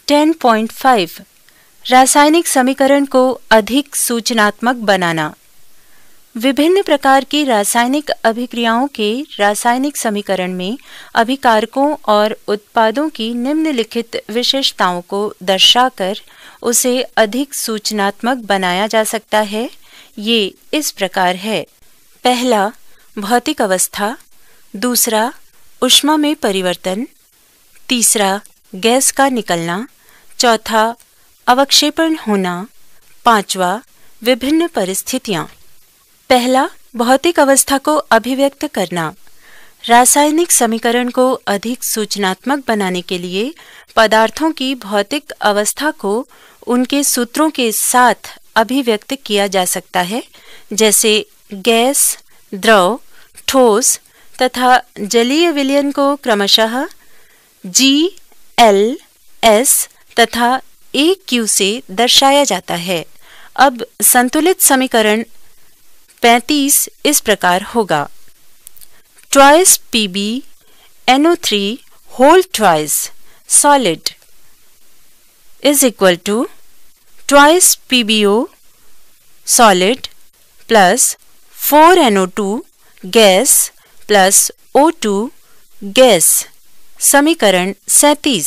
10.5 रासायनिक समीकरण को अधिक सूचनात्मक बनाना। विभिन्न प्रकार की रासायनिक अभिक्रियाओं के रासायनिक समीकरण में अभिकारकों और उत्पादों की निम्नलिखित विशेषताओं को दर्शाकर उसे अधिक सूचनात्मक बनाया जा सकता है। ये इस प्रकार है। पहला, भौतिक अवस्था। दूसरा, ऊष्मा में परिवर्तन। तीसरा, गैस का निकलना। चौथा, अवक्षेपण होना। पांचवा, विभिन्न परिस्थितियां। पहला, भौतिक अवस्था को अभिव्यक्त करना। रासायनिक समीकरण को अधिक सूचनात्मक बनाने के लिए पदार्थों की भौतिक अवस्था को उनके सूत्रों के साथ अभिव्यक्त किया जा सकता है, जैसे गैस, द्रव, ठोस तथा जलीय विलयन को क्रमशः G, L, S तथा AQ से दर्शाया जाता है। अब संतुलित समीकरण 35 इस प्रकार होगा। Twice Pb NO3 whole twice solid is equal to twice PbO solid plus 4NO2 gas plus O2 gas. समीकरण 37।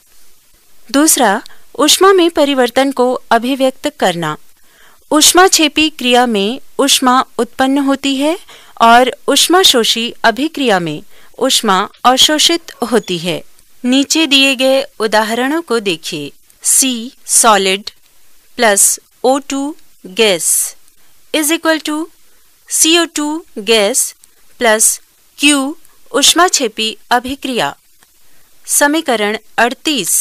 दूसरा, ऊष्मा में परिवर्तन को अभिव्यक्त करना। ऊष्माक्षेपी क्रिया में ऊष्मा उत्पन्न होती है और ऊष्माशोषी अभिक्रिया में ऊष्मा अवशोषित होती है। नीचे दिए गए उदाहरणों को देखिए। C solid plus O2 gas is equal to CO2 gas plus Q ऊष्माक्षेपी अभिक्रिया। समीकरण 38।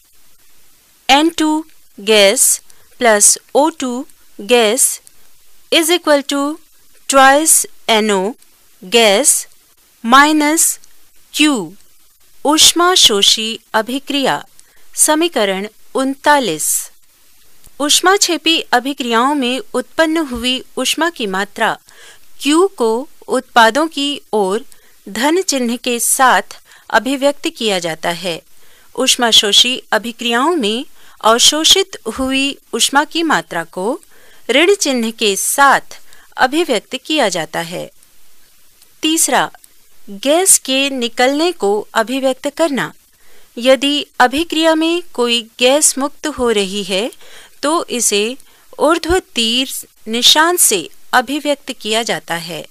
N2 gas plus O2 gas is equal to twice NO gas minus Q ऊष्माशोषी अभिक्रिया। समीकरण 39। ऊष्माक्षेपी अभिक्रियाओं में उत्पन्न हुई ऊष्मा की मात्रा Q को उत्पादों की ओर धन चिन्ह के साथ अभिव्यक्त किया जाता है। ऊष्माशोषी अभिक्रियाओं में अवशोषित हुई ऊष्मा की मात्रा को ऋण चिन्ह के साथ अभिव्यक्त किया जाता है। तीसरा, गैस के निकलने को अभिव्यक्त करना। यदि अभिक्रिया में कोई गैस मुक्त हो रही है तो इसे ऊर्ध्व तीर निशान से अभिव्यक्त किया जाता है।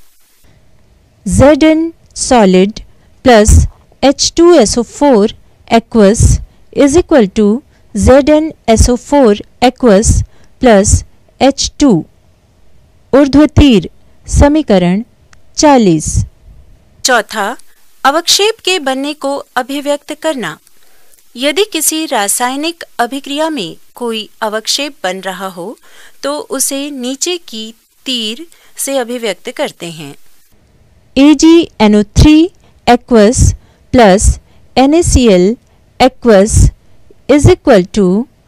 Zn solid plus H2SO4 aqueous is equal to ZnSO4 aqueous plus H2 ऊर्ध्वतीर। समीकरण 40। चौथा, अवक्षेप के बनने को अभिव्यक्त करना। यदि किसी रासायनिक अभिक्रिया में कोई अवक्षेप बन रहा हो तो उसे नीचे की तीर से अभिव्यक्त करते हैं। AgNO3 aqueous plus NaCl aqueous is equal to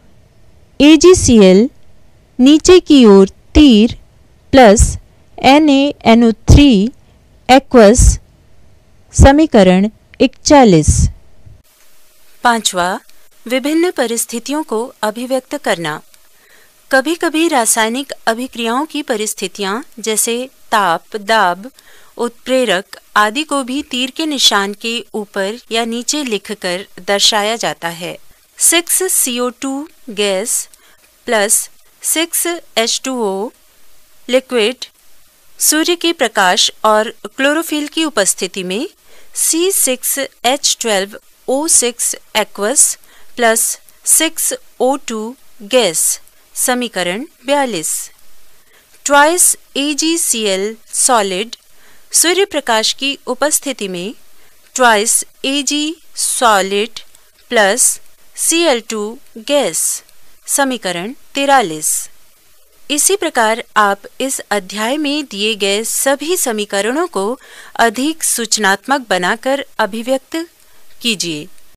AgCl नीचे की ओर तीर प्लस NaNO3 aqueous। समीकरण 41। पांचवा, विभिन्न परिस्थितियों को अभिव्यक्त करना। कभी कभी रासायनिक अभिक्रियाओं की परिस्थितियां जैसे ताप, दाब, उत्प्रेरक आदि को भी तीर के निशान के ऊपर या नीचे लिखकर दर्शाया जाता है। 6CO2 gas plus 6H2O liquid सूर्य के प्रकाश और क्लोरोफिल की उपस्थिति में C6H12O6 aqueous plus 6O2 gas. समीकरण 42। ट्वाइस AgCl सॉलिड सूर्य प्रकाश की उपस्थिति में twice Ag solid plus Cl2 gas. समीकरण 43। इसी प्रकार आप इस अध्याय में दिए गए सभी समीकरणों को अधिक सूचनात्मक बनाकर अभिव्यक्त कीजिए।